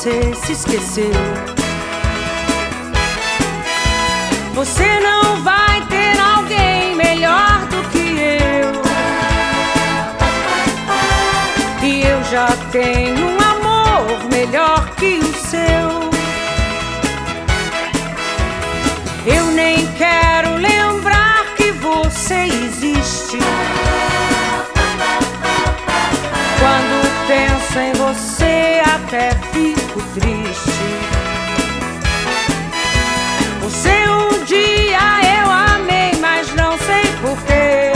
você se esqueceu. Você não vai ter alguém melhor do que eu. E eu já tenho um amor melhor que o seu. Eu nem quero lembrar que você existe. Quando penso em você até fico triste. Você um dia eu amei, mas não sei porquê.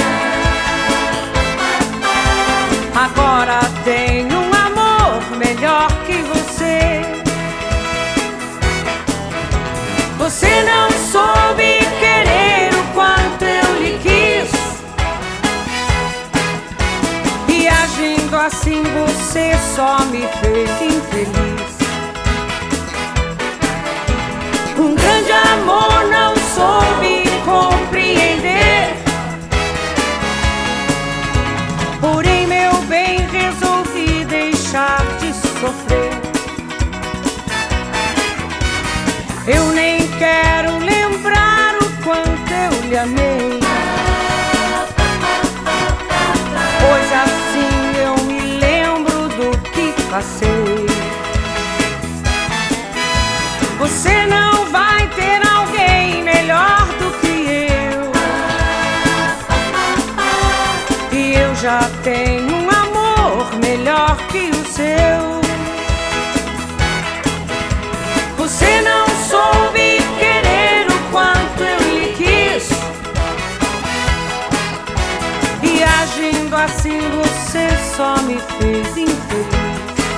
Agora tenho um amor melhor que você. Você não soube querer o quanto eu lhe quis. E agindo assim você só me fez infeliz. Um grande amor não soube compreender. Porém, meu bem, resolvi deixar de sofrer. Eu nem quero lembrar o quanto eu lhe amei, pois assim eu me lembro do que passei. Você não vai ter alguém melhor do que eu. E eu já tenho um amor melhor que o seu. Você não soube querer o quanto eu lhe quis. E agindo assim você só me fez infeliz.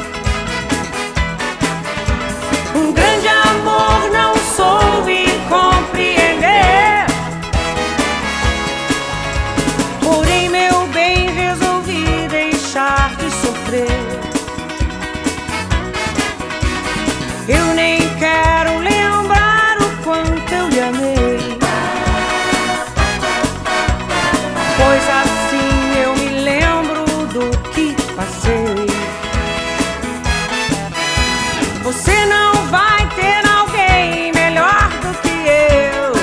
Um grande amor não soube compreender. Porém, meu bem, resolvi deixar de sofrer. Eu nem quero lembrar o quanto eu lhe amei, pois assim eu me lembro do que passei. Você não vai ter alguém melhor do que eu.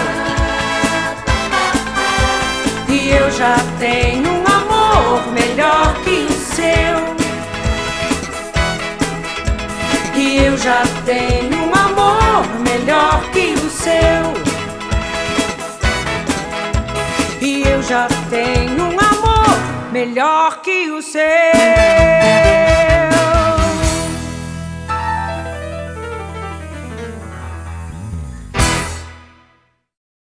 E eu já tenho um amor melhor que o seu. E eu já tenho um amor melhor que o seu. E eu já tenho um amor melhor que o seu.